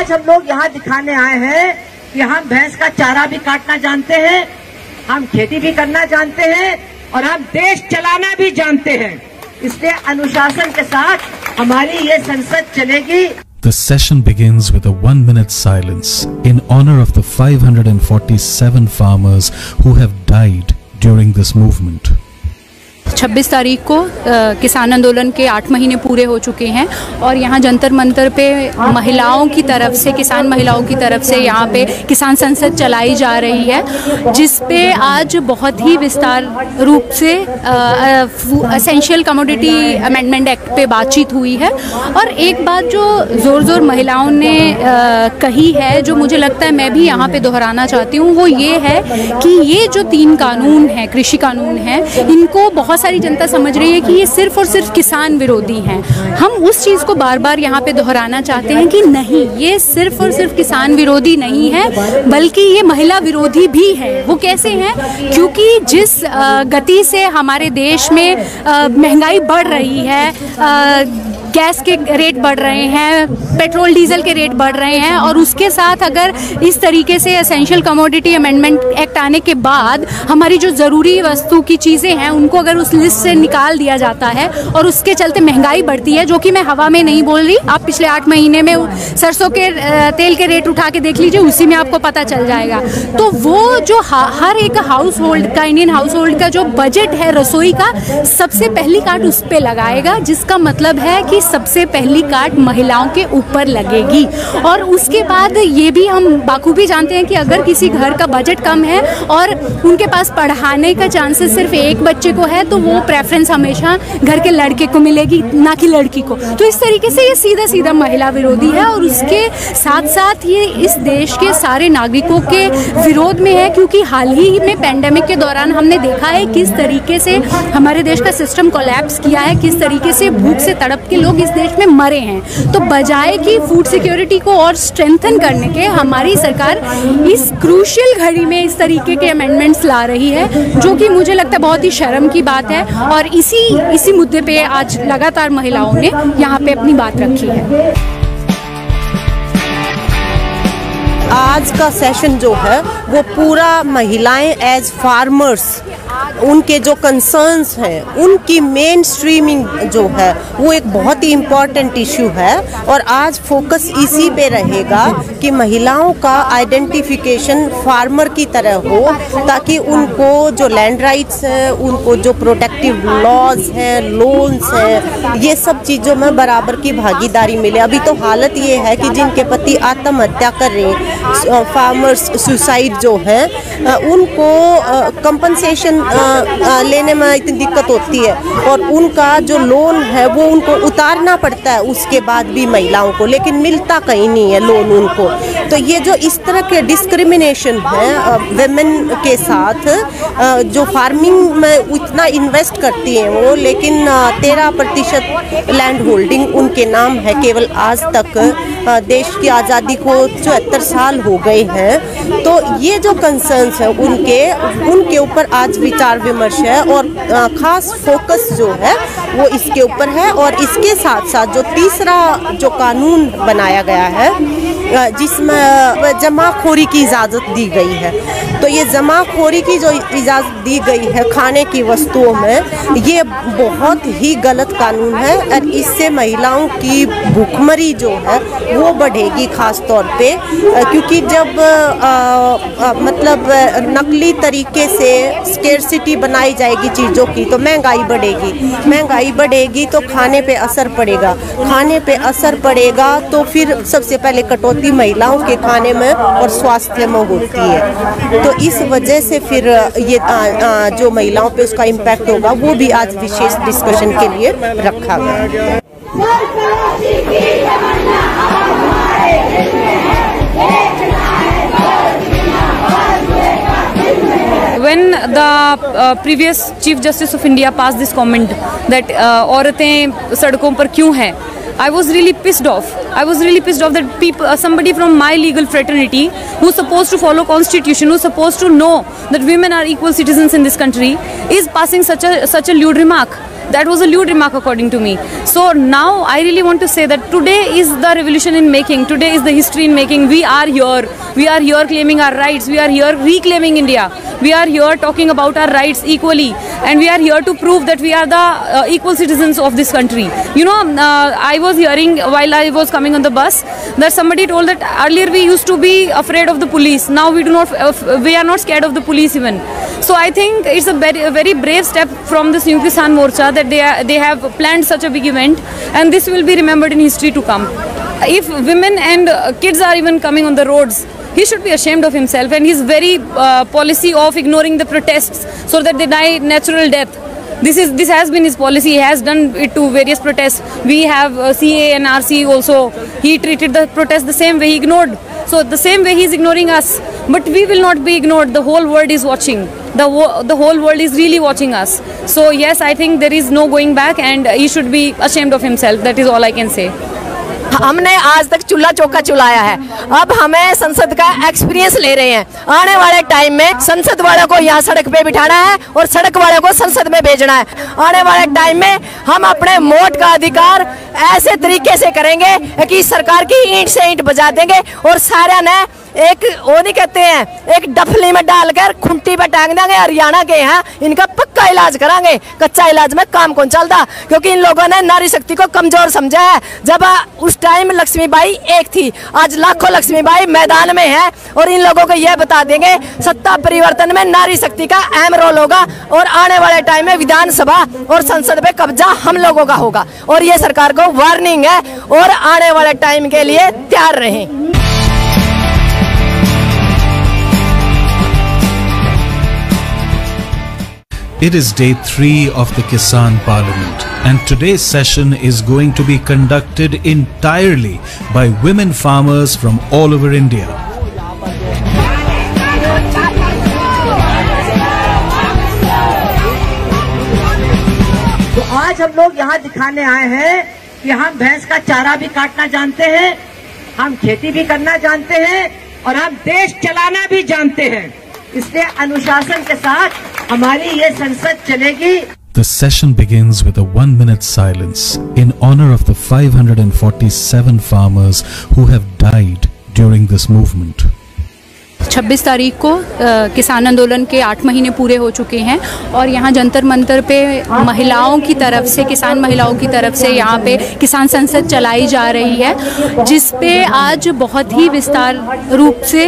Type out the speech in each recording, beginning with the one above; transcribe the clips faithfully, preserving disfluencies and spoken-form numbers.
आज हम लोग यहाँ दिखाने आए हैं कि हम भैंस का चारा भी काटना जानते हैं, हम खेती भी करना जानते हैं और हम देश चलाना भी जानते हैं। इसलिए अनुशासन के साथ हमारी ये संसद चलेगी। The session begins with a one-minute silence in honor of the five hundred forty-seven farmers who have died during this movement. छब्बीस तारीख को आ, किसान आंदोलन के आठ महीने पूरे हो चुके हैं और यहाँ जंतर मंतर पे महिलाओं की तरफ से, किसान महिलाओं की तरफ से यहाँ पे किसान संसद चलाई जा रही है, जिस पे आज बहुत ही विस्तार रूप से एसेंशियल कमोडिटी अमेंडमेंट एक्ट पे बातचीत हुई है। और एक बात जो ज़ोर ज़ोर महिलाओं ने आ, कही है, जो मुझे लगता है मैं भी यहाँ पे दोहराना चाहती हूँ, वो ये है कि ये जो तीन कानून हैं, कृषि कानून हैं, इनको बहुत सारी जनता समझ रही है कि ये सिर्फ और सिर्फ किसान विरोधी हैं। हम उस चीज़ को बार बार यहाँ पे दोहराना चाहते हैं कि नहीं, ये सिर्फ और सिर्फ किसान विरोधी नहीं है, बल्कि ये महिला विरोधी भी है। वो कैसे हैं? क्योंकि जिस गति से हमारे देश में महंगाई बढ़ रही है, गैस के रेट बढ़ रहे हैं, पेट्रोल डीजल के रेट बढ़ रहे हैं, और उसके साथ अगर इस तरीके से एसेंशियल कमोडिटी अमेंडमेंट एक्ट आने के बाद हमारी जो ज़रूरी वस्तु की चीज़ें हैं उनको अगर उस लिस्ट से निकाल दिया जाता है और उसके चलते महंगाई बढ़ती है, जो कि मैं हवा में नहीं बोल रही, आप पिछले आठ महीने में सरसों के तेल के रेट उठा के देख लीजिए, उसी में आपको पता चल जाएगा। तो वो जो हर एक हाउस होल्ड का, इंडियन हाउस होल्ड का जो बजट है रसोई का, सबसे पहली काट उस पर लगाएगा, जिसका मतलब है कि सबसे पहली काट महिलाओं के ऊपर लगेगी। और उसके बाद ये भी हम बाखूबी जानते हैं कि अगर किसी घर का बजट कम है और उनके पास पढ़ाने का चांसेस सिर्फ एक बच्चे को है, तो वो प्रेफरेंस हमेशा घर के लड़के को मिलेगी, ना कि लड़की को। तो इस तरीके से ये सीधा सीधा महिला विरोधी है और उसके साथ साथ ये इस देश के सारे नागरिकों के विरोध में है, क्योंकि हाल ही में पेंडेमिक के दौरान हमने देखा है किस तरीके से हमारे देश का सिस्टम कोलैप्स किया है, किस तरीके से भूख से तड़प के लोग इस देश में मरे हैं। तो बजाय कि फूड सिक्योरिटी को और स्ट्रेंथन करने के, हमारी सरकार इस क्रूशियल घड़ी में इस तरीके के अमेंडमेंट्स ला रही है, जो कि मुझे लगता है बहुत ही शर्म की बात है। और इसी इसी मुद्दे पे आज लगातार महिलाओं ने यहाँ पे अपनी बात रखी है। आज का सेशन जो है वो पूरा महिलाएं एज फार्मर्स, उनके जो कंसर्न्स हैं उनकी मेन स्ट्रीमिंग जो है वो एक बहुत ही इम्पॉर्टेंट इशू है। और आज फोकस इसी पे रहेगा कि महिलाओं का आइडेंटिफिकेशन फार्मर की तरह हो, ताकि उनको जो लैंड राइट्स हैं, उनको जो प्रोटेक्टिव लॉज हैं, लोन्स हैं, ये सब चीज़ों में बराबर की भागीदारी मिले। अभी तो हालत ये है कि जिनके पति आत्महत्या कर रहे हैं, फार्मर्स सुसाइड जो है, उनको कंपनसेशन लेने में इतनी दिक्कत होती है और उनका जो लोन है वो उनको उतारना पड़ता है उसके बाद भी महिलाओं को, लेकिन मिलता कहीं नहीं है लोन उनको। तो ये जो इस तरह के डिस्क्रिमिनेशन है वेमेन के साथ, जो फार्मिंग में उतना इन्वेस्ट करती हैं वो, लेकिन तेरह प्रतिशत लैंड होल्डिंग उनके नाम है केवल आज तक। देश की आज़ादी को चौहत्तर साल हो गए हैं। तो ये जो कंसर्न्स हैं उनके उनके ऊपर आज विचार विमर्श है और ख़ास फोकस जो है वो इसके ऊपर है। और इसके साथ साथ जो तीसरा जो कानून बनाया गया है जिसमें जमाखोरी की इजाज़त दी गई है, तो ये जमाखोरी की जो इजाज़त दी गई है खाने की वस्तुओं में, ये बहुत ही गलत कानून है और इससे महिलाओं की भूखमरी जो है वो बढ़ेगी ख़ास तौर पे। क्योंकि जब आ, आ, मतलब नकली तरीके से स्केर्सिटी बनाई जाएगी चीज़ों की, तो महंगाई बढ़ेगी, महंगाई बढ़ेगी तो खाने पे असर पड़ेगा, खाने पे असर पड़ेगा तो फिर सबसे पहले कटौती महिलाओं के खाने में और स्वास्थ्य में होती है। तो इस वजह से फिर ये आ, आ, जो महिलाओं पे उसका इम्पैक्ट होगा वो भी आज विशेष डिस्कशन के लिए रखा गया। When the uh, previous Chief Justice of India passed this comment that uh, औरतें सड़कों पर क्यों हैं, I was really pissed off. I was really pissed off that people, uh, somebody from my legal fraternity, who's supposed to follow constitution, who's supposed to know that women are equal citizens in this country, is passing such a such a lewd remark. That was a lewd remark according to me. So now I really want to say that today is the revolution in making. Today is the history in making. We are here. We are here claiming our rights. We are here reclaiming India. We are here talking about our rights equally. And we are here to prove that we are the uh, equal citizens of this country. You know, uh, I was hearing while I was coming on the bus that somebody told that earlier we used to be afraid of the police. Now we do not, uh, we are not scared of the police even. So I think it's a very, a very brave step from the Sanyukt Kisan Morcha that they are, they have planned such a big event, and this will be remembered in history to come. If women and uh, kids are even coming on the roads, he should be ashamed of himself, and his very uh, policy of ignoring the protests so that they die natural death. This is this has been his policy. He has done it to various protests. We have uh, C A and R C also. He treated the protest the same way. He ignored. So the same way he is ignoring us. But we will not be ignored. The whole world is watching. The wo the whole world is really watching us. So yes, I think there is no going back, and he should be ashamed of himself. That is all I can say. हमने आज तक चूल्हा चौका चुलाया है, अब हमें संसद का एक्सपीरियंस ले रहे हैं। आने वाले टाइम में संसद वालों को यहाँ सड़क पे बिठाना है और सड़क वालों को संसद में भेजना है। आने वाले टाइम में हम अपने वोट का अधिकार ऐसे तरीके से करेंगे कि सरकार की ईंट से ईंट बजा देंगे और सारे ने एक वो नहीं कहते हैं एक डफली में डालकर खुंटी पे टांग देंगे। हरियाणा के हैं, इनका पक्का इलाज करांगे। कच्चा इलाज में काम कौन चलता, क्योंकि इन लोगों ने नारी शक्ति को कमजोर समझा है। जब उस टाइम लक्ष्मीबाई एक थी, आज लाखों लक्ष्मीबाई मैदान में है, और इन लोगों को यह बता देंगे सत्ता परिवर्तन में नारी शक्ति का अहम रोल होगा, और आने वाले टाइम में विधानसभा और संसद पे कब्जा हम लोगों का होगा। और ये सरकार को वार्निंग है, और आने वाले टाइम के लिए तैयार रहें। It is day three of the Kisan Parliament, and today's session is going to be conducted entirely by women farmers from all over India. तो आज हम लोग यहाँ दिखाने आए हैं कि हम भैंस का चारा भी काटना जानते हैं, हम खेती भी करना जानते हैं, और हम देश चलाना भी जानते हैं। इसलिए अनुशासन के साथ हमारी ये संसद चलेगी। The session begins with a one-minute silence in honor of the five hundred forty-seven farmers who have died during this movement. छब्बीस तारीख को आ, किसान आंदोलन के आठ महीने पूरे हो चुके हैं, और यहाँ जंतर मंतर पे महिलाओं की तरफ से, किसान महिलाओं की तरफ से यहाँ पे किसान संसद चलाई जा रही है, जिस पे आज बहुत ही विस्तार रूप से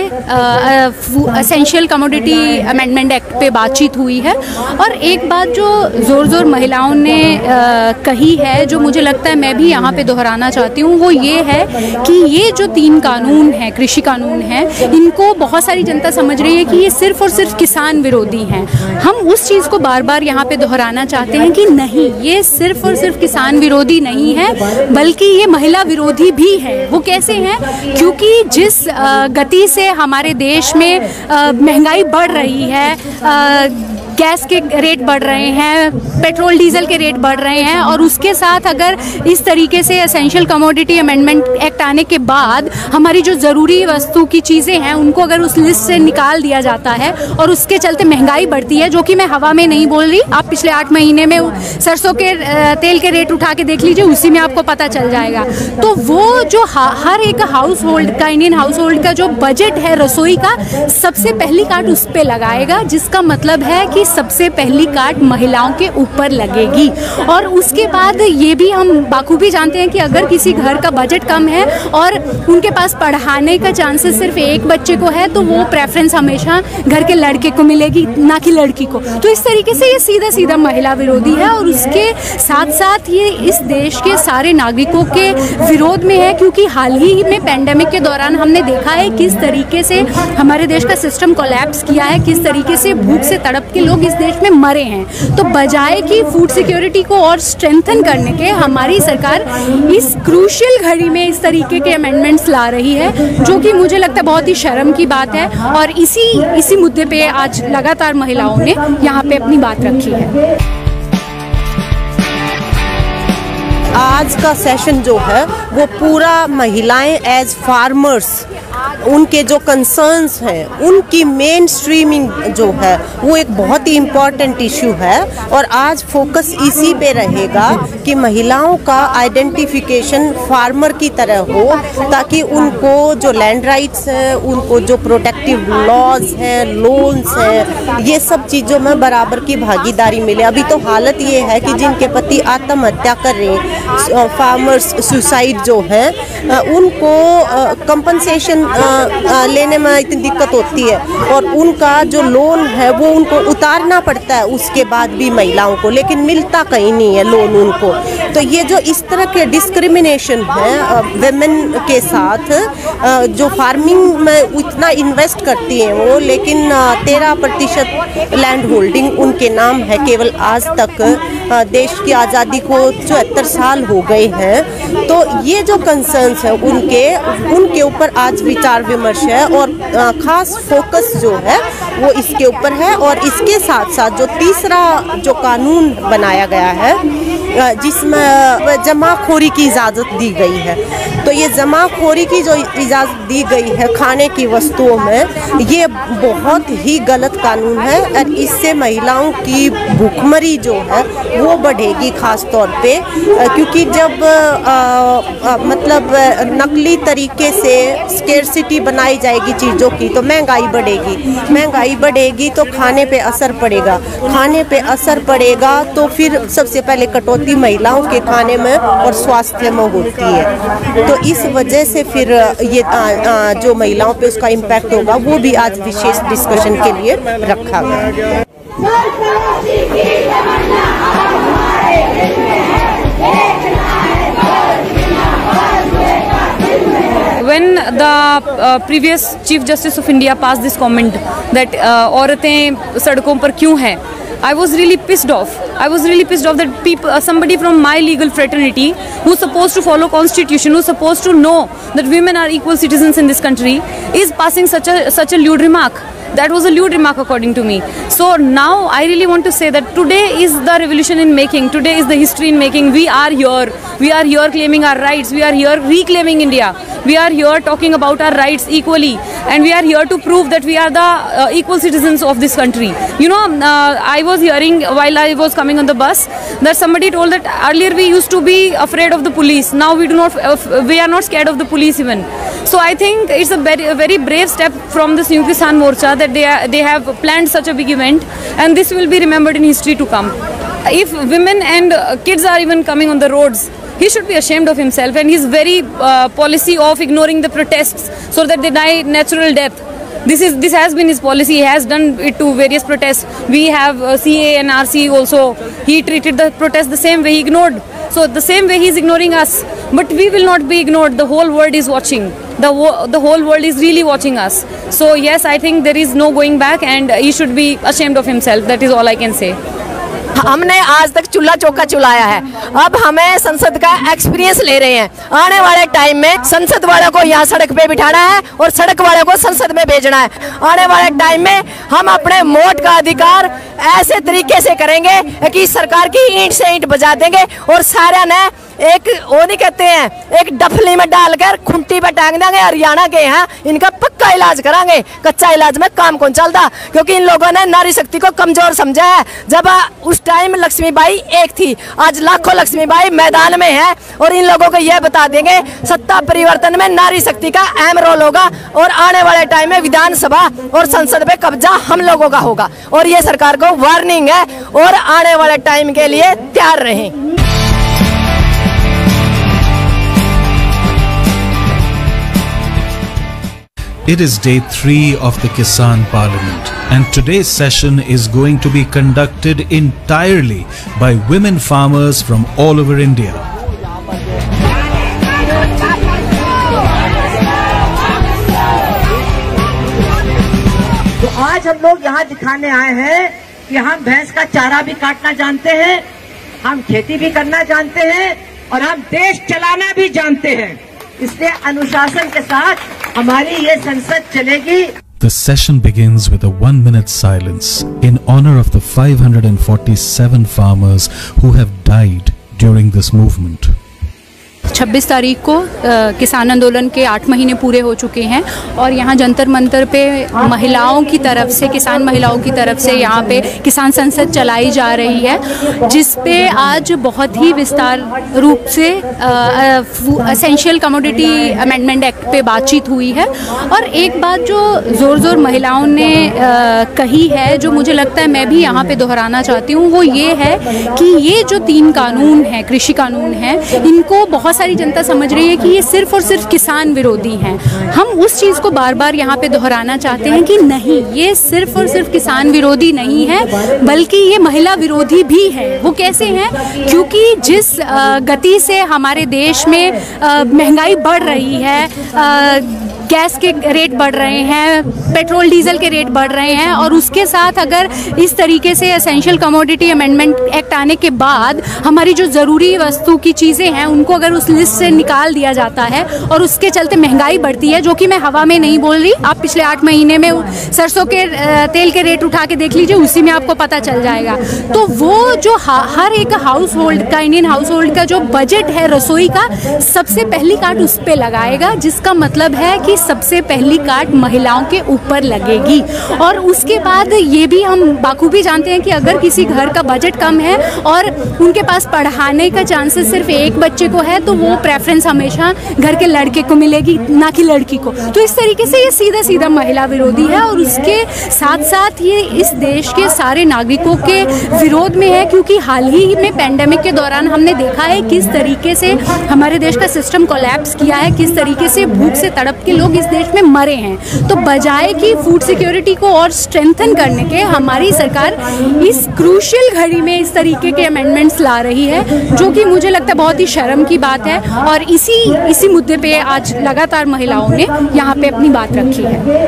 एसेंशियल कमोडिटी अमेंडमेंट एक्ट पे बातचीत हुई है। और एक बात जो ज़ोर ज़ोर महिलाओं ने आ, कही है, जो मुझे लगता है मैं भी यहाँ पे दोहराना चाहती हूँ, वो ये है कि ये जो तीन कानून हैं, कृषि कानून हैं, इनको बहुत सारी जनता समझ रही है कि ये सिर्फ और सिर्फ किसान विरोधी हैं। हम उस चीज़ को बार बार यहाँ पे दोहराना चाहते हैं कि नहीं, ये सिर्फ और सिर्फ किसान विरोधी नहीं है, बल्कि ये महिला विरोधी भी है। वो कैसे हैं? क्योंकि जिस गति से हमारे देश में महंगाई बढ़ रही है, गैस के रेट बढ़ रहे हैं, पेट्रोल डीजल के रेट बढ़ रहे हैं, और उसके साथ अगर इस तरीके से एसेंशियल कमोडिटी अमेंडमेंट एक्ट आने के बाद हमारी जो ज़रूरी वस्तु की चीज़ें हैं उनको अगर उस लिस्ट से निकाल दिया जाता है, और उसके चलते महंगाई बढ़ती है, जो कि मैं हवा में नहीं बोल रही। आप पिछले आठ महीने में सरसों के तेल के रेट उठा के देख लीजिए, उसी में आपको पता चल जाएगा। तो वो जो हर एक हाउस होल्ड का, इंडियन हाउस होल्ड का जो बजट है रसोई का, सबसे पहली काट उस पर लगाएगा, जिसका मतलब है कि सबसे पहली काट महिलाओं के ऊपर लगेगी। और उसके बाद ये भी हम बाखूबी जानते हैं कि अगर किसी घर का बजट कम है और उनके पास पढ़ाने का चांसेस सिर्फ एक बच्चे को है, तो वो प्रेफरेंस हमेशा घर के लड़के को मिलेगी, ना कि लड़की को। तो इस तरीके से ये सीधा सीधा महिला विरोधी है, और उसके साथ साथ ये इस देश के सारे नागरिकों के विरोध में है, क्योंकि हाल ही में पेंडेमिक के दौरान हमने देखा है किस तरीके से हमारे देश का सिस्टम कोलैप्स किया है, किस तरीके से भूख से तड़प के लोग इस देश में मरे हैं। तो बजाय कि फूड सिक्योरिटी को और स्ट्रेंथन करने के, हमारी सरकार इस क्रूशियल घड़ी में इस तरीके के अमेंडमेंट्स ला रही है, जो कि मुझे लगता है बहुत ही शर्म की बात है। और इसी इसी मुद्दे पे आज लगातार महिलाओं ने यहाँ पे अपनी बात रखी है। आज का सेशन जो है वो पूरा महिलाएं एज फार्मर्स उनके जो कंसर्न्स हैं उनकी मेन स्ट्रीमिंग जो है वो एक बहुत ही इम्पॉर्टेंट इशू है। और आज फोकस इसी पे रहेगा कि महिलाओं का आइडेंटिफिकेशन फार्मर की तरह हो, ताकि उनको जो लैंड राइट्स हैं, उनको जो प्रोटेक्टिव लॉज हैं, लोन्स हैं, ये सब चीज़ों में बराबर की भागीदारी मिले। अभी तो हालत ये है कि जिनके पति आत्महत्या कर रहे हैं, फार्मर्स सुसाइड जो है, उनको कंपनसेशन लेने में इतनी दिक्कत होती है और उनका जो लोन है वो उनको उतारना पड़ता है उसके बाद भी महिलाओं को, लेकिन मिलता कहीं नहीं है लोन उनको। तो ये जो इस तरह के डिस्क्रिमिनेशन है वेमेन के साथ, जो फार्मिंग में इतना इन्वेस्ट करती हैं वो, लेकिन तेरह प्रतिशत लैंड होल्डिंग उनके नाम है केवल आज तक। देश की आज़ादी को चौहत्तर साल हो गए हैं। तो ये जो कंसर्न्स है उनके उनके ऊपर आज विचार विमर्श है और ख़ास फोकस जो है वो इसके ऊपर है। और इसके साथ साथ जो तीसरा जो कानून बनाया गया है जिसमें जमाखोरी की इजाज़त दी गई है, तो ये जमाखोरी की जो इजाज़त दी गई है खाने की वस्तुओं में, ये बहुत ही गलत कानून है और इससे महिलाओं की भूखमरी जो है वो बढ़ेगी ख़ास तौर पे। क्योंकि जब आ, आ, मतलब नकली तरीके से स्केर्सिटी बनाई जाएगी चीज़ों की तो महंगाई बढ़ेगी, महंगाई बढ़ेगी तो खाने पे असर पड़ेगा, खाने पे असर पड़ेगा तो फिर सबसे पहले कटौती महिलाओं के खाने में और स्वास्थ्य में होती है। तो इस वजह से फिर ये आ, आ, जो महिलाओं पे उसका इम्पैक्ट होगा वो भी आज विशेष डिस्कशन के लिए रखा गया। When the uh, previous Chief Justice of India passed this comment that uh, औरतें सड़कों पर क्यों हैं, I was really pissed off. I was really pissed off that people, uh, somebody from my legal fraternity, who's supposed to follow constitution, who's supposed to know that women are equal citizens in this country, is passing such a such a lewd remark. That was a lewd remark according to me. So now I really want to say that today is the revolution in making. Today is the history in making. We are here. We are here claiming our rights. We are here reclaiming India. We are here talking about our rights equally. And we are here to prove that we are the uh, equal citizens of this country. You know, uh, I was hearing while I was coming on the bus that somebody told that earlier we used to be afraid of the police. Now we do not, uh, we are not scared of the police even. So I think it's a very, a very brave step from the Sanyukt Kisan Morcha that they are, they have planned such a big event, and this will be remembered in history to come. If women and uh, kids are even coming on the roads, he should be ashamed of himself and his very uh, policy of ignoring the protests so that they die natural death. This is this has been his policy. He has done it to various protests. We have uh, C A A and R C also. He treated the protest the same way. He ignored. So the same way he is ignoring us. But we will not be ignored. The whole world is watching. The the whole world is really watching us. So yes, I think there is no going back, and he should be ashamed of himself. That is all I can say. हमने आज तक चूल्हा चौका चुलाया है, अब हमें संसद का एक्सपीरियंस ले रहे हैं। आने वाले टाइम में संसद वालों को यहाँ सड़क पे बिठाना है और सड़क वालों को संसद में भेजना है। आने वाले टाइम में हम अपने वोट का अधिकार ऐसे तरीके से करेंगे कि सरकार की ईंट से ईंट बजा देंगे और सारे ने एक वो नहीं कहते हैं, एक डफली में डालकर खुंटी पे टांग देंगे। हरियाणा के हैं, इनका पक्का इलाज करांगे। कच्चा इलाज में काम कौन चलता, क्योंकि इन लोगों ने नारी शक्ति को कमजोर समझा है। जब उस टाइम लक्ष्मीबाई एक थी, आज लाखों लक्ष्मीबाई मैदान में है और इन लोगों को यह बता देंगे सत्ता परिवर्तन में नारी शक्ति का अहम रोल होगा और आने वाले टाइम में विधानसभा और संसद पे कब्जा हम लोगों का होगा। और ये सरकार को वार्निंग है और आने वाले टाइम के लिए तैयार रहें। It is day three of the Kisan Parliament, and today's session is going to be conducted entirely by women farmers from all over India. तो आज हम लोग यहाँ दिखाने आए हैं कि हम भैंस का चारा भी काटना जानते हैं, हम खेती भी करना जानते हैं और हम देश चलाना भी जानते हैं। इसलिए अनुशासन के साथ हमारी ये संसद चलेगी। The session begins with a one-minute silence in honor of the five hundred forty-seven farmers who have died during this movement. छब्बीस तारीख को आ, किसान आंदोलन के आठ महीने पूरे हो चुके हैं और यहाँ जंतर मंतर पे महिलाओं की तरफ से, किसान महिलाओं की तरफ से यहाँ पे किसान संसद चलाई जा रही है, जिस पे आज बहुत ही विस्तार रूप से एसेंशियल कमोडिटी अमेंडमेंट एक्ट पे बातचीत हुई है। और एक बात जो ज़ोर ज़ोर महिलाओं ने आ, कही है, जो मुझे लगता है मैं भी यहाँ पे दोहराना चाहती हूँ, वो ये है कि ये जो तीन कानून हैं, कृषि कानून हैं, इनको बहुत सारी जनता समझ रही है कि ये सिर्फ और सिर्फ किसान विरोधी हैं। हम उस चीज़ को बार बार यहाँ पे दोहराना चाहते हैं कि नहीं, ये सिर्फ और सिर्फ किसान विरोधी नहीं है, बल्कि ये महिला विरोधी भी है। वो कैसे हैं? क्योंकि जिस गति से हमारे देश में महंगाई बढ़ रही है, गैस के रेट बढ़ रहे हैं, पेट्रोल डीजल के रेट बढ़ रहे हैं, और उसके साथ अगर इस तरीके से एसेंशियल कमोडिटी अमेंडमेंट एक्ट आने के बाद हमारी जो ज़रूरी वस्तु की चीज़ें हैं उनको अगर उस लिस्ट से निकाल दिया जाता है और उसके चलते महंगाई बढ़ती है, जो कि मैं हवा में नहीं बोल रही, आप पिछले आठ महीने में सरसों के तेल के रेट उठा के देख लीजिए, उसी में आपको पता चल जाएगा। तो वो जो हर एक हाउस होल्ड का, इंडियन हाउस होल्ड का जो बजट है रसोई का, सबसे पहली काट उस पर लगाएगा, जिसका मतलब है कि सबसे पहली काट महिलाओं के ऊपर लगेगी। और उसके बाद ये भी हम बाखूबी जानते हैं कि अगर किसी घर का बजट कम है और उनके पास पढ़ाने का चांसेस सिर्फ एक बच्चे को है, तो वो प्रेफरेंस हमेशा घर के लड़के को मिलेगी, ना कि लड़की को। तो इस तरीके से ये सीधा सीधा महिला विरोधी है, और उसके साथ साथ ये इस देश के सारे नागरिकों के विरोध में है, क्योंकि हाल ही में पेंडेमिक के दौरान हमने देखा है किस तरीके से हमारे देश का सिस्टम कोलैप्स किया है, किस तरीके से भूख से तड़प के लोग इस देश में मरे हैं। तो बजाय कि फूड सिक्योरिटी को और स्ट्रेंथन करने के, हमारी सरकार इस क्रूशियल घड़ी में इस तरीके के अमेंडमेंट्स ला रही है, जो कि मुझे लगता है बहुत ही शर्म की बात है। और इसी इसी मुद्दे पे आज लगातार महिलाओं ने यहाँ पे अपनी बात रखी है।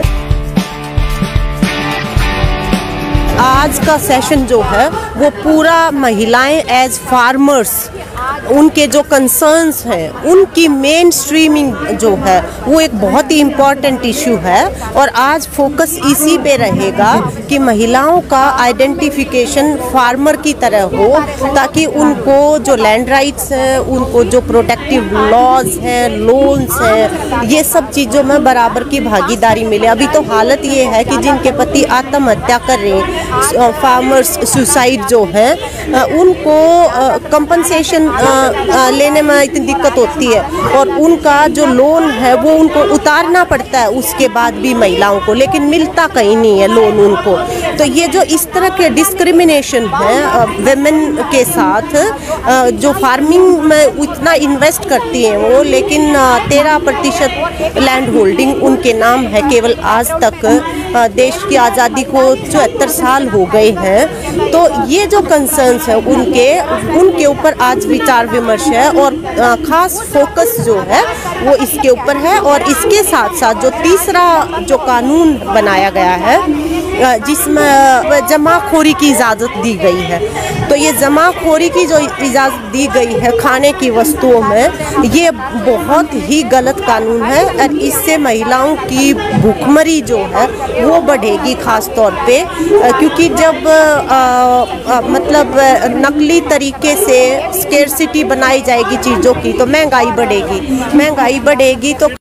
आज का सेशन जो है वो पूरा महिलाएं एज फार्मर्स, उनके जो कंसर्न्स हैं, उनकी मेन स्ट्रीमिंग जो है वो एक बहुत ही इम्पॉर्टेंट इशू है। और आज फोकस इसी पे रहेगा कि महिलाओं का आइडेंटिफिकेशन फार्मर की तरह हो, ताकि उनको जो लैंड राइट्स हैं, उनको जो प्रोटेक्टिव लॉज हैं, लोन्स हैं, ये सब चीज़ों में बराबर की भागीदारी मिले। अभी तो हालत ये है कि जिनके पति आत्महत्या कर रहे हैं, फार्मर्स सुसाइड जो है, उनको कंपनसेशन लेने में इतनी दिक्कत होती है, और उनका जो लोन है वो उनको उतारना पड़ता है उसके बाद भी महिलाओं को, लेकिन मिलता कहीं नहीं है लोन उनको। तो ये जो इस तरह के डिस्क्रिमिनेशन है वेमेन के साथ, जो फार्मिंग में उतना इन्वेस्ट करती हैं वो, लेकिन तेरह प्रतिशत लैंड होल्डिंग उनके नाम है केवल। आज तक देश की आज़ादी को चौहत्तर साल हो गए हैं। तो ये जो कंसर्न्स है उनके उनके ऊपर आज विचार विमर्श है, और ख़ास फोकस जो है वो इसके ऊपर है। और इसके साथ साथ जो तीसरा जो कानून बनाया गया है, जिसमें जमाखोरी की इजाज़त दी गई है, तो ये जमाखोरी की जो इजाज़त दी गई है खाने की वस्तुओं में, ये बहुत ही गलत कानून है। और इससे महिलाओं की भूखमरी जो है वो बढ़ेगी ख़ास तौर पे, क्योंकि जब आ, आ, मतलब नकली तरीके से स्केर्सिटी बनाई जाएगी चीज़ों की, तो महंगाई बढ़ेगी, महंगाई बढ़ेगी तो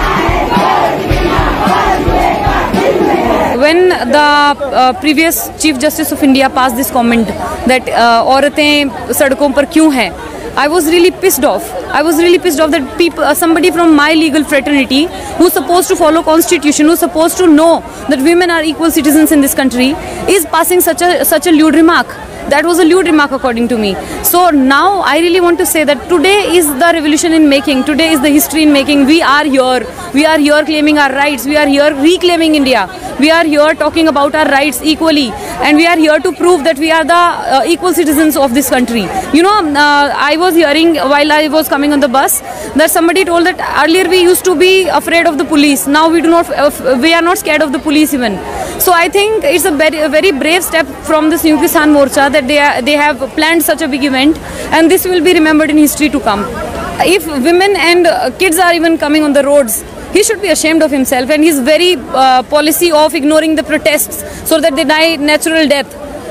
When the uh, previous Chief Justice of India passed this comment that uh, औरतें सड़कों पर क्यों हैं, I was really pissed off. I was really pissed off that people, uh, somebody from my legal fraternity, who's supposed to follow constitution, who's supposed to know that women are equal citizens in this country, is passing such a such a lewd remark. That was a lewd remark according to me. So now I really want to say that today is the revolution in making. Today is the history in making. We are here. We are here claiming our rights. We are here reclaiming India. We are here talking about our rights equally. And we are here to prove that we are the uh, equal citizens of this country. You know, uh, I was hearing while I was coming on the bus that somebody told that earlier we used to be afraid of the police. Now we do not, uh, we are not scared of the police even. So I think it's a very, a very brave step from this New Kisan Morcha that they are, they have planned such a big event, and this will be remembered in history to come. If women and uh, kids are even coming on the roads, he should be ashamed of himself, and his very uh, policy of ignoring the protests so that they die natural death.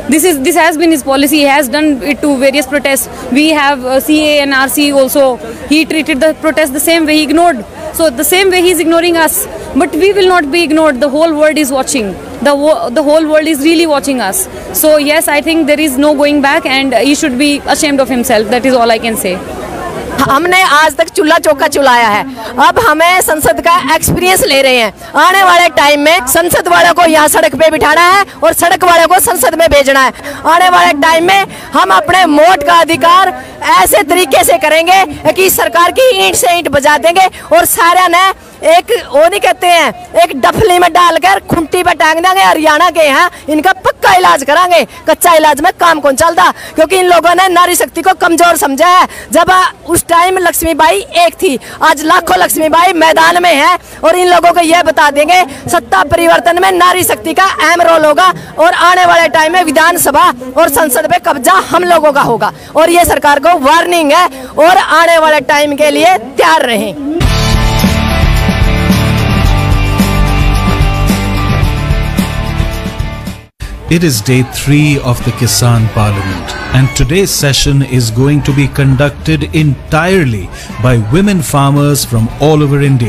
This is this has been his policy. He has done it to various protests. We have uh, C A and R C also. He treated the protest the same way. He ignored. So the same way he is ignoring us. But we will not be ignored. The whole world is watching. The wo- the whole world is really watching us. So yes, I think there is no going back, and he should be ashamed of himself. That is all I can say. हमने आज तक चूल्हा चौका चुलाया है, अब हमें संसद का एक्सपीरियंस ले रहे हैं। आने वाले टाइम में संसद वालों को यहाँ सड़क पे बिठाना है और सड़क वालों को संसद में भेजना है। आने वाले टाइम में हम अपने वोट का अधिकार ऐसे तरीके से करेंगे कि सरकार की ईंट से ईंट बजा देंगे और सारे ने एक वो नहीं कहते हैं एक डफली में डालकर खुंटी पे टांग देंगे। हरियाणा के हैं, इनका पक्का इलाज करांगे। कच्चा इलाज में काम कौन चलता, क्योंकि इन लोगों ने नारी शक्ति को कमजोर समझा है। जब उस टाइम लक्ष्मीबाई एक थी, आज लाखों लक्ष्मीबाई मैदान में है और इन लोगों को यह बता देंगे सत्ता परिवर्तन में नारी शक्ति का अहम रोल होगा और आने वाले टाइम में विधानसभा और संसद पे कब्जा हम लोगों का होगा। और ये सरकार को वार्निंग है और आने वाले टाइम के लिए तैयार रहें। It is day three of the Kisan Parliament, and today's session is going to be conducted entirely by women farmers from all over India.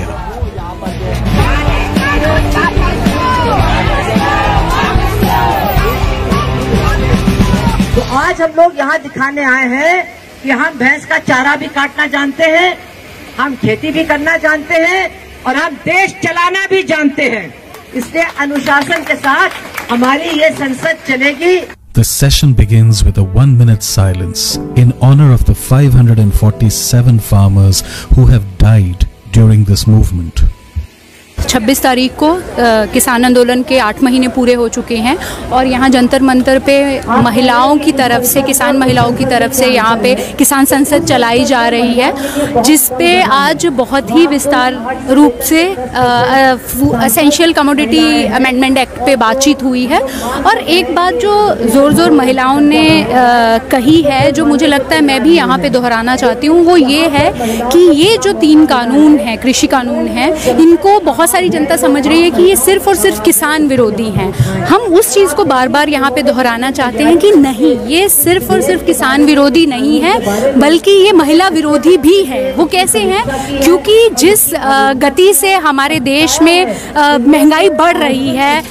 तो आज हम लोग यहाँ दिखाने आए हैं कि हम भैंस का चारा भी काटना जानते हैं, हम खेती भी करना जानते हैं और हम देश चलाना भी जानते हैं। इसलिए अनुशासन के साथ हमारी ये संसद चलेगी। The session begins with a one-minute silence in honor of the five hundred forty-seven farmers who have died during this movement. छब्बीस तारीख को आ, किसान आंदोलन के आठ महीने पूरे हो चुके हैं और यहाँ जंतर मंतर पे महिलाओं की तरफ से, किसान महिलाओं की तरफ से यहाँ पे किसान संसद चलाई जा रही है, जिस पे आज बहुत ही विस्तार रूप से एसेंशियल कमोडिटी अमेंडमेंट एक्ट पे बातचीत हुई है। और एक बात जो ज़ोर ज़ोर महिलाओं ने आ, कही है, जो मुझे लगता है मैं भी यहाँ पे दोहराना चाहती हूँ, वो ये है कि ये जो तीन कानून हैं, कृषि कानून हैं, इनको बहुत सारी जनता समझ रही है कि ये सिर्फ और सिर्फ किसान विरोधी हैं। हम उस चीज़ को बार बार यहाँ पे दोहराना चाहते हैं कि नहीं, ये सिर्फ और सिर्फ किसान विरोधी नहीं है, बल्कि ये महिला विरोधी भी है। वो कैसे हैं? क्योंकि जिस गति से हमारे देश में महंगाई बढ़ रही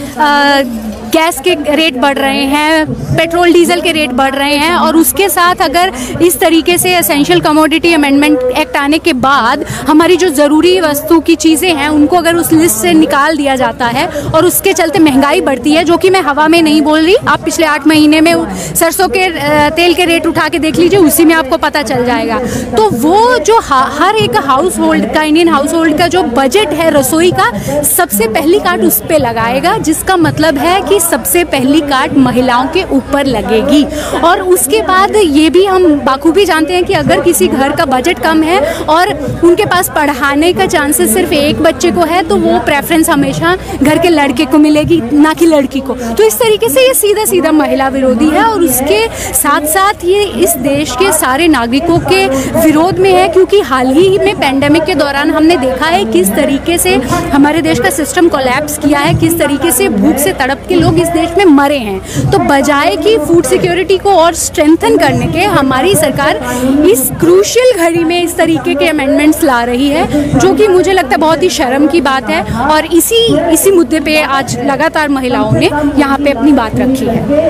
है, गैस के रेट बढ़ रहे हैं, पेट्रोल डीजल के रेट बढ़ रहे हैं, और उसके साथ अगर इस तरीके से एसेंशियल कमोडिटी अमेंडमेंट एक्ट आने के बाद हमारी जो ज़रूरी वस्तु की चीज़ें हैं उनको अगर उस लिस्ट से निकाल दिया जाता है और उसके चलते महंगाई बढ़ती है, जो कि मैं हवा में नहीं बोल रही, आप पिछले आठ महीने में सरसों के तेल के रेट उठा के देख लीजिए, उसी में आपको पता चल जाएगा। तो वो जो हर एक हाउस होल्ड का, इंडियन हाउस होल्ड का जो बजट है रसोई का, सबसे पहली काट उस पर लगाएगा, जिसका मतलब है कि सबसे पहली काट महिलाओं के ऊपर लगेगी। और उसके बाद ये भी हम बाखूबी जानते हैं कि अगर किसी घर का बजट कम है और उनके पास पढ़ाने का चांसेस सिर्फ एक बच्चे को है, तो वो प्रेफरेंस हमेशा घर के लड़के को मिलेगी, ना कि लड़की को। तो इस तरीके से ये सीधा सीधा महिला विरोधी है और उसके साथ साथ ये इस देश के सारे नागरिकों के विरोध में है, क्योंकि हाल ही में पेंडेमिक के दौरान हमने देखा है किस तरीके से हमारे देश का सिस्टम कोलैप्स किया है, किस तरीके से भूख से तड़प के लोग इस देश में मरे हैं। तो बजाय कि फूड सिक्योरिटी को और स्ट्रेंथन करने के, हमारी सरकार इस क्रूशियल घड़ी में इस तरीके के अमेंडमेंट्स ला रही है, जो कि मुझे लगता है बहुत ही शर्म की बात है। और इसी इसी मुद्दे पे आज लगातार महिलाओं ने यहाँ पे अपनी बात रखी है।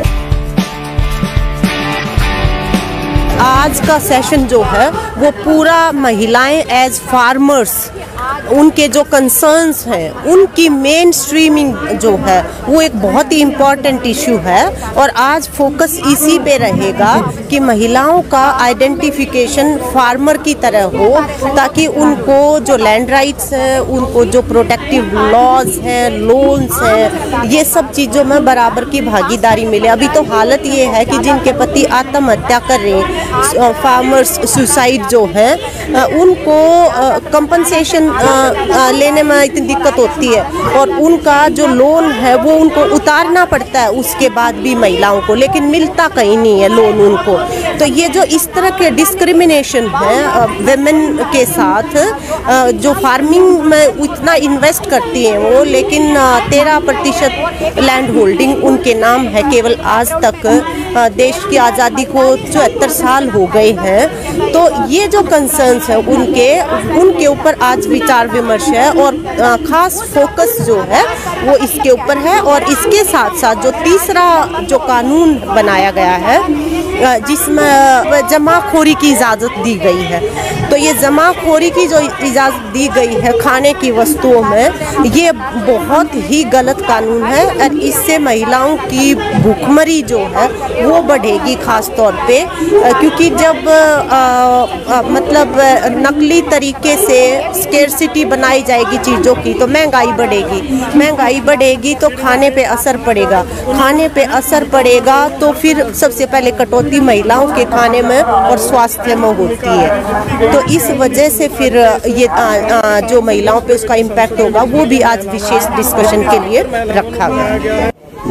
आज का सेशन जो है वो पूरा महिलाएं एज फार्मर्स, उनके जो कंसर्न्स हैं, उनकी मेन स्ट्रीमिंग जो है वो एक बहुत ही इम्पॉर्टेंट इशू है। और आज फोकस इसी पे रहेगा कि महिलाओं का आइडेंटिफिकेशन फार्मर की तरह हो, ताकि उनको जो लैंड राइट्स हैं, उनको जो प्रोटेक्टिव लॉज हैं, लोन्स हैं, ये सब चीज़ों में बराबर की भागीदारी मिले। अभी तो हालत ये है कि जिनके पति आत्महत्या कर रहे हैं, फार्मर्स सुसाइड जो है, उनको कंपनसेशन लेने में इतनी दिक्कत होती है और उनका जो लोन है वो उनको उतारना पड़ता है उसके बाद भी महिलाओं को, लेकिन मिलता कहीं नहीं है लोन उनको। तो ये जो इस तरह के डिस्क्रिमिनेशन है वेमेन के साथ, जो फार्मिंग में इतना इन्वेस्ट करती हैं वो, लेकिन तेरह प्रतिशत लैंड होल्डिंग उनके नाम है केवल। आज तक देश की आज़ादी को चौहत्तर साल हो गए हैं। तो ये जो कंसर्न्स है उनके उनके ऊपर आज विचार विमर्श है और ख़ास फोकस जो है वो इसके ऊपर है। और इसके साथ साथ जो तीसरा जो कानून बनाया गया है जिसमें जमाखोरी की इजाज़त दी गई है, तो ये जमाखोरी की जो इजाज़त दी गई है खाने की वस्तुओं में, ये बहुत ही गलत कानून है और इससे महिलाओं की भूखमरी जो है वो बढ़ेगी ख़ास तौर पे। क्योंकि जब आ, आ, मतलब नकली तरीके से स्केर्सिटी बनाई जाएगी चीज़ों की तो महंगाई बढ़ेगी, महंगाई बढ़ेगी तो खाने पे असर पड़ेगा, खाने पे असर पड़ेगा तो फिर सबसे पहले कटौती महिलाओं के खाने में और स्वास्थ्य में होती है। तो इस वजह से फिर ये आ, आ, जो महिलाओं पे उसका इम्पैक्ट होगा वो भी आज विशेष डिस्कशन के लिए रखा गया है।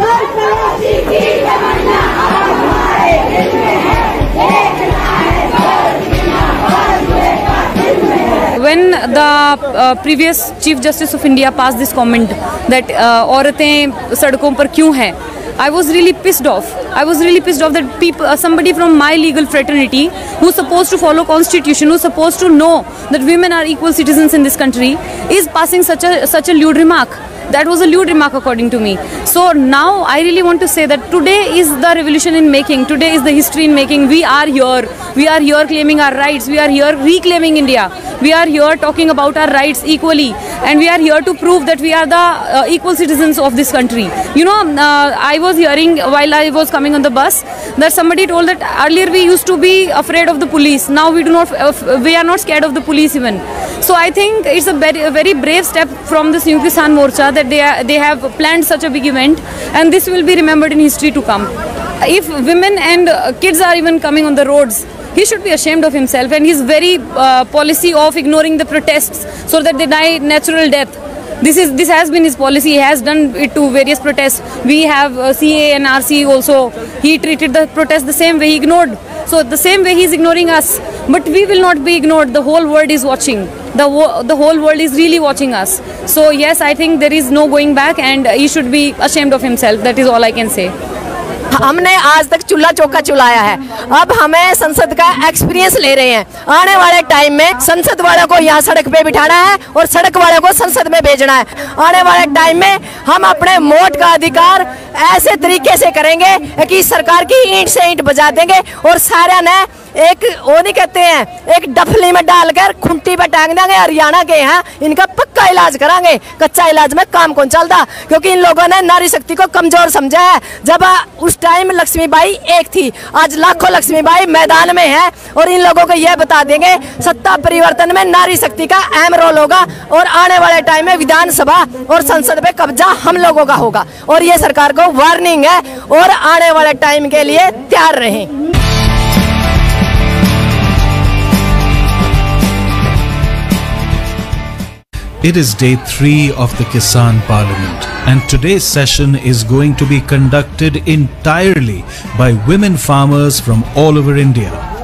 When the uh, previous Chief Justice of India passed this comment that uh, औरतें सड़कों पर क्यों हैं, I was really pissed off. I was really pissed off that people, uh, somebody from my legal fraternity, who's supposed to follow constitution, who's supposed to know that women are equal citizens in this country, is passing such a such a lewd remark. That was a lewd remark according to me. So now I really want to say that today is the revolution in making. Today is the history in making. We are here. We are here claiming our rights. We are here reclaiming India. We are here talking about our rights equally. And we are here to prove that we are the uh, equal citizens of this country. You know, uh, I was hearing while I was coming on the bus that somebody told that earlier we used to be afraid of the police. Now we do not, uh, we are not scared of the police even. So I think it's a very, a very brave step from the Sanyukt Kisan Morcha that they are, they have planned such a big event, and this will be remembered in history to come. If women and uh, kids are even coming on the roads, he should be ashamed of himself, and his very uh, policy of ignoring the protests so that they die natural death. This is this has been his policy. He has done it to various protests. We have uh, C A A and R C also. He treated the protest the same way. He ignored. So the same way he is ignoring us. But we will not be ignored. The whole world is watching. The wo the whole world is really watching us. So yes, I think there is no going back, and he should be ashamed of himself. That is all I can say. हमने आज तक चूल्हा चौका चुलाया है, अब हमें संसद का एक्सपीरियंस ले रहे हैं। आने वाले टाइम में संसद वालों को यहाँ सड़क पे बिठाना है और सड़क वालों को संसद में भेजना है। आने वाले टाइम में हम अपने वोट का अधिकार ऐसे तरीके से करेंगे कि सरकार की ईंट से ईंट बजा देंगे और सारे ने एक वो नहीं कहते हैं एक डफली में डालकर खुंटी पे टांग देंगे। हरियाणा के हैं, इनका पक्का इलाज करांगे। कच्चा इलाज में काम कौन चलता, क्योंकि इन लोगों ने नारी शक्ति को कमजोर समझा है। जब उस टाइम लक्ष्मीबाई एक थी, आज लाखों लक्ष्मीबाई मैदान में है, और इन लोगों को यह बता देंगे सत्ता परिवर्तन में नारी शक्ति का अहम रोल होगा, और आने वाले टाइम में विधानसभा और संसद पे कब्जा हम लोगों का होगा। और ये सरकार को वार्निंग है, और आने वाले टाइम के लिए तैयार रहें। It is day three of the Kisan Parliament, and today's session is going to be conducted entirely by women farmers from all over India.